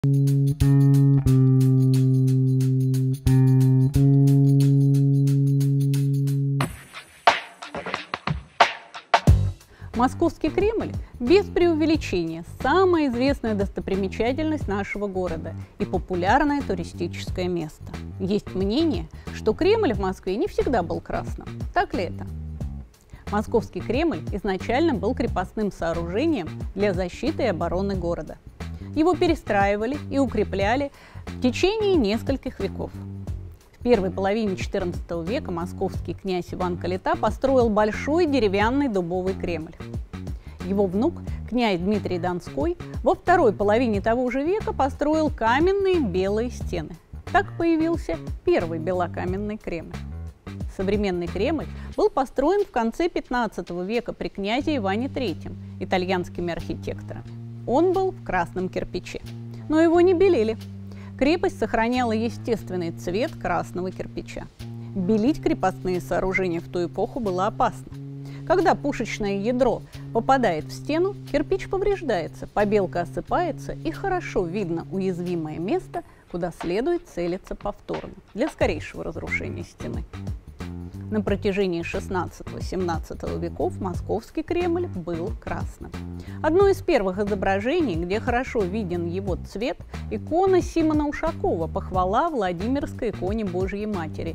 Московский Кремль, без преувеличения, самая известная достопримечательность нашего города и популярное туристическое место. Есть мнение, что Кремль в Москве не всегда был красным. Так ли это? Московский Кремль изначально был крепостным сооружением для защиты и обороны города. Его перестраивали и укрепляли в течение нескольких веков. В первой половине XIV века московский князь Иван Калита построил большой деревянный дубовый Кремль. Его внук, князь Дмитрий Донской, во второй половине того же века построил каменные белые стены. Так появился первый белокаменный Кремль. Современный Кремль был построен в конце XV века при князе Иване III, итальянскими архитекторами. Он был в красном кирпиче, но его не белили. Крепость сохраняла естественный цвет красного кирпича. Белить крепостные сооружения в ту эпоху было опасно. Когда пушечное ядро попадает в стену, кирпич повреждается, побелка осыпается и хорошо видно уязвимое место, куда следует целиться повторно для скорейшего разрушения стены. На протяжении XVI-XVII веков московский Кремль был красным. Одно из первых изображений, где хорошо виден его цвет, икона Симона Ушакова «Похвала Владимирской иконе Божией Матери»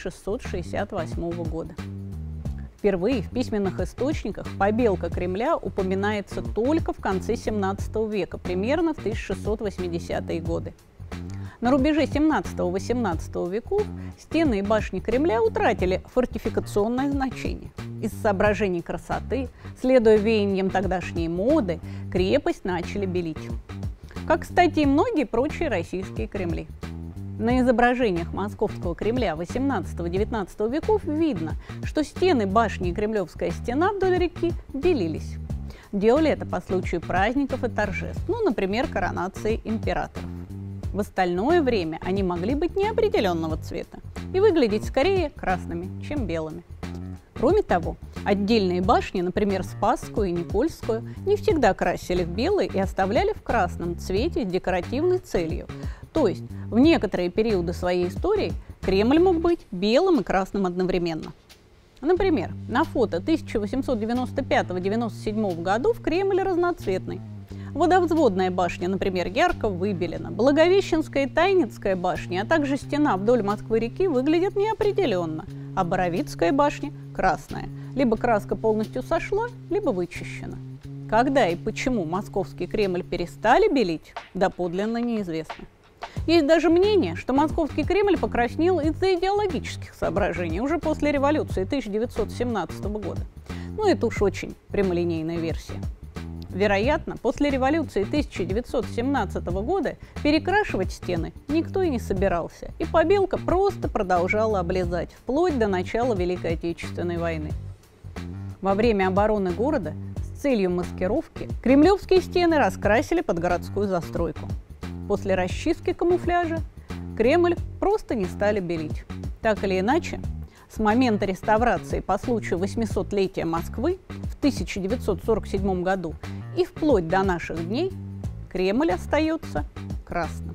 1668 года. Впервые в письменных источниках побелка Кремля упоминается только в конце XVII века, примерно в 1680-е годы. На рубеже XVII-XVIII веков стены и башни Кремля утратили фортификационное значение. Из соображений красоты, следуя веяниям тогдашней моды, крепость начали белить. Как, кстати, и многие прочие российские Кремли. На изображениях Московского Кремля XVIII-XIX веков видно, что стены башни и Кремлевская стена вдоль реки белились. Делали это по случаю праздников и торжеств, например, коронации императоров. В остальное время они могли быть неопределенного цвета и выглядеть скорее красными, чем белыми. Кроме того, отдельные башни, например, Спасскую и Никольскую, не всегда красили в белый и оставляли в красном цвете с декоративной целью. То есть в некоторые периоды своей истории Кремль мог быть белым и красным одновременно. Например, на фото 1895-97 годов Кремль разноцветный. Водовзводная башня, например, ярко выбелена. Благовещенская и Тайницкая башни, а также стена вдоль Москвы-реки выглядят неопределенно, а Боровицкая башня красная. Либо краска полностью сошла, либо вычищена. Когда и почему московский Кремль перестали белить, доподлинно неизвестно. Есть даже мнение, что московский Кремль покраснел из-за идеологических соображений уже после революции 1917 года. Это уж очень прямолинейная версия. Вероятно, после революции 1917 года перекрашивать стены никто и не собирался, и побелка просто продолжала облезать вплоть до начала Великой Отечественной войны. Во время обороны города с целью маскировки кремлевские стены раскрасили под городскую застройку. После расчистки камуфляжа Кремль просто не стали белить. Так или иначе, с момента реставрации по случаю 800-летия Москвы в 1947 году и вплоть до наших дней Кремль остается красным.